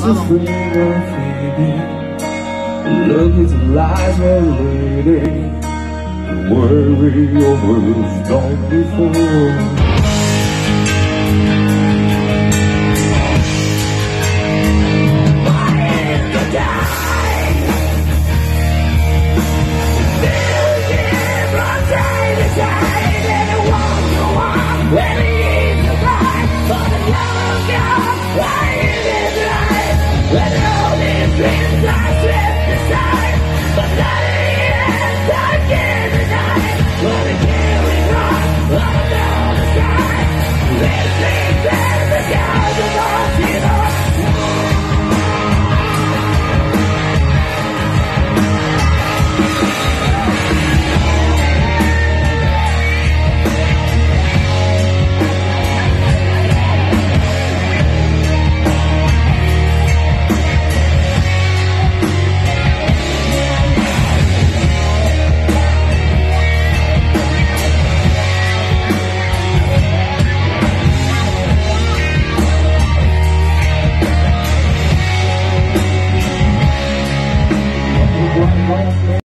afraid of fading. Look at the lies we're leading. Worry over who's gone before.